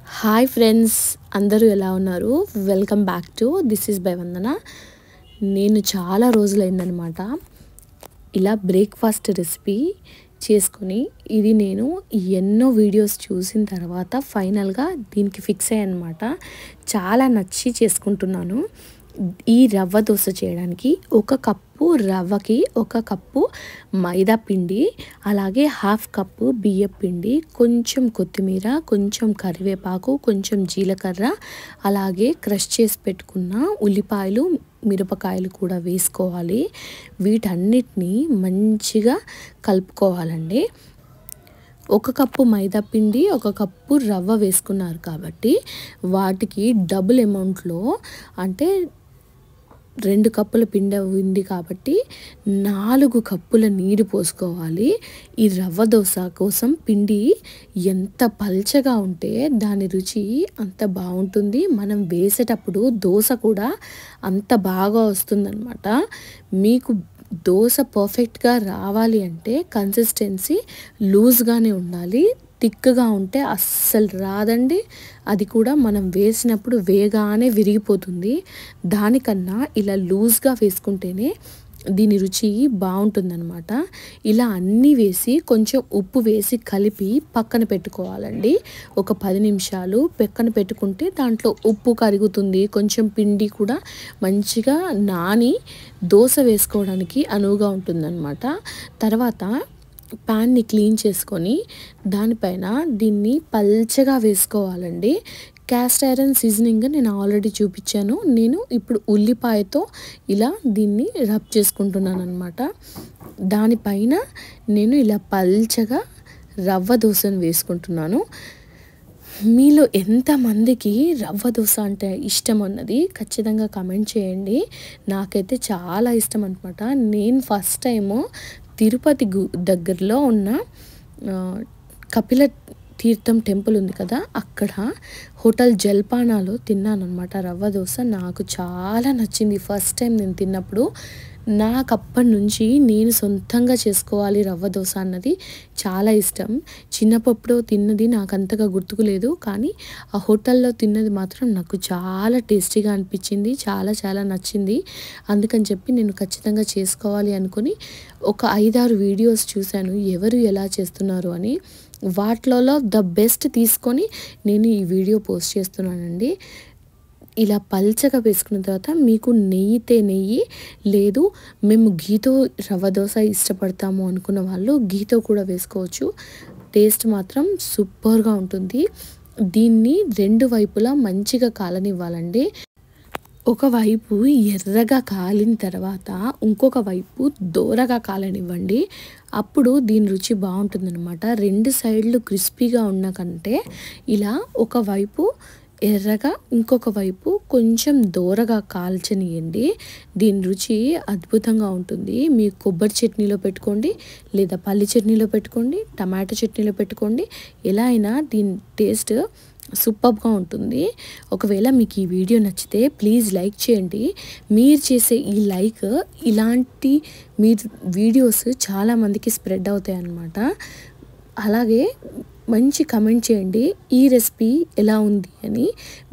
Hi friends, అందరూ ఎలా ఉన్నారు? Welcome back to this is by Vandana. నేను చాలా రోజులైందనమాట ఇలా బ్రేక్ఫాస్ట్ రెసిపీ చేసుకొని. ఇది నేను ఎన్నో వీడియోస్ చూసిన తర్వాత ఫైనల్గా దీనికి ఫిక్స్ అయ్యానమాట. చాలా నచ్చి చేసుకుంటున్నాను. ఈ రవ్వ దోశ చేయడానికి 1 కప్పు రవ్వకి 1 కప్పు మైదా పిండి, అలాగే 1/2 కప్పు బియ్యం పిండి, కొంచెం కొత్తిమీర, కొంచెం కరివేపాకు, కొంచెం జీలకర్ర, అలాగే క్రష్ చేసి పెట్టుకున్న ఉల్లిపాయలు, మిరపకాయలు కూడా వేసుకోవాలి. వీటన్నిటిని మంచిగా కలుపుకోవాలండి. 1 కప్పు మైదా పిండి, 1 కప్పు రవ్వ వేసుకున్నారు కాబట్టి వాటికి డబుల్ అమౌంట్లో, అంటే 2 కప్పుల పిండి ఉంది కాబట్టి 4 కప్పుల నీరు పోసుకోవాలి. ఈ రవ్వ దోశ కోసం పిండి ఎంత పల్చగా ఉంటే దాని రుచి అంత బాగుంటుంది. మనం వేసేటప్పుడు దోశ కూడా అంత బాగా వస్తుందన్నమాట. మీకు దోశ పర్ఫెక్ట్గా రావాలి అంటే కన్సిస్టెన్సీ లూజ్గానే ఉండాలి. థిక్గా ఉంటే అస్సలు రాదండి. అది కూడా మనం వేసినప్పుడు వేగానే విరిగిపోతుంది. దానికన్నా ఇలా లూజ్గా వేసుకుంటేనే దీని రుచి బాగుంటుందన్నమాట. ఇలా అన్నీ వేసి కొంచెం ఉప్పు వేసి కలిపి పక్కన పెట్టుకోవాలండి. ఒక 10 నిమిషాలు పక్కన పెట్టుకుంటే దాంట్లో ఉప్పు కరుగుతుంది. కొంచెం పిండి కూడా మంచిగా నాని దోశ వేసుకోవడానికి అనువుగా ఉంటుందన్నమాట. తర్వాత ప్యాన్ని క్లీన్ చేసుకొని దానిపైన దీన్ని పల్చగా వేసుకోవాలండి. క్యాస్ట్ ఐరన్ సీజనింగ్ నేను ఆల్రెడీ చూపించాను. నేను ఇప్పుడు ఉల్లిపాయతో ఇలా దీన్ని రబ్ చేసుకుంటున్నాను అనమాట. దానిపైన నేను ఇలా పల్చగా రవ్వ దోశను వేసుకుంటున్నాను. మీలో ఎంతమందికి రవ్వ దోశ అంటే ఇష్టం అన్నది ఖచ్చితంగా కమెంట్ చేయండి. నాకైతే చాలా ఇష్టం అనమాట. నేను ఫస్ట్ టైము తిరుపతి దగ్గరలో ఉన్న కపిల తీర్థం టెంపుల్ ఉంది కదా, అక్కడ హోటల్ జల్పానాలో తిన్నానమాట రవ్వ దోశ. నాకు చాలా నచ్చింది ఫస్ట్ టైం నేను తిన్నప్పుడు. నాకు అప్పటి నుంచి నేను సొంతంగా చేసుకోవాలి రవ్వ దోశ అన్నది చాలా ఇష్టం. చిన్నప్పుడు తిన్నది నాకు అంతగా గుర్తుకు లేదు, కానీ ఆ హోటల్లో తిన్నది మాత్రం నాకు చాలా టేస్టీగా అనిపించింది. చాలా నచ్చింది. అందుకని చెప్పి నేను ఖచ్చితంగా చేసుకోవాలి అనుకుని ఒక 5-6 వీడియోస్ చూశాను ఎవరు ఎలా చేస్తున్నారు అని. వాటిలో ద బెస్ట్ తీసుకొని నేను ఈ వీడియో పోస్ట్ చేస్తున్నానండి. ఇలా పల్చగా వేసుకున్న తర్వాత మీకు నెయ్యి లేదు, మేము ఘీతో రవ్వ దోశ ఇష్టపడతాము అనుకున్న వాళ్ళు ఘీతో కూడా వేసుకోవచ్చు. టేస్ట్ మాత్రం సూపర్గా ఉంటుంది. దీన్ని 2 వైపులా మంచిగా కాలనివ్వాలండి. ఒకవైపు ఎర్రగా కాలిన తర్వాత ఇంకొక వైపు దోరగా కాలనివ్వండి. అప్పుడు దీని రుచి బాగుంటుందన్నమాట. 2 సైడ్లు క్రిస్పీగా ఉన్న కంటే ఇలా ఒకవైపు ఎర్రగా ఇంకొక వైపు కొంచెం దోరగా కాల్చనియండి. దీని రుచి అద్భుతంగా ఉంటుంది. మీరు కొబ్బరి చట్నీలో పెట్టుకోండి, లేదా పల్లి చట్నీలో పెట్టుకోండి, టమాటో చట్నీలో పెట్టుకోండి. ఎలా అయినా దీని టేస్ట్ సూపర్గా ఉంటుంది. ఒకవేళ మీకు ఈ వీడియో నచ్చితే ప్లీజ్ లైక్ చేయండి. మీరు చేసే ఈ లైక్ ఇలాంటి మీరు వీడియోస్ చాలామందికి స్ప్రెడ్ అవుతాయి అన్నమాట. అలాగే మంచి కమెంట్ చేయండి ఈ రెసిపీ ఎలా ఉంది అని.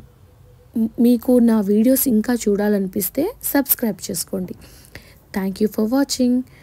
మీకు నా వీడియోస్ ఇంకా చూడాలనిపిస్తే సబ్స్క్రైబ్ చేసుకోండి. Thank you for watching.